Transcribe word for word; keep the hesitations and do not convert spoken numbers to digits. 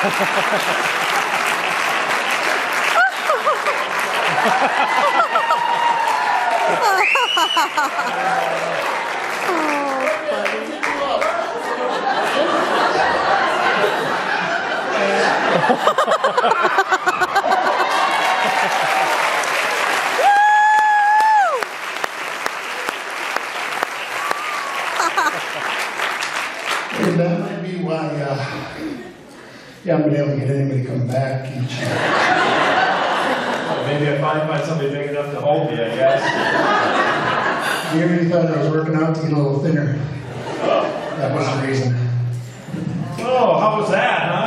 And that might be why uh, you haven't been able to get anybody to come back each year. Well, maybe if I find somebody big enough to hold me, I guess. You really thought I was working out to get a little thinner. That was the reason. Oh, how was that, huh?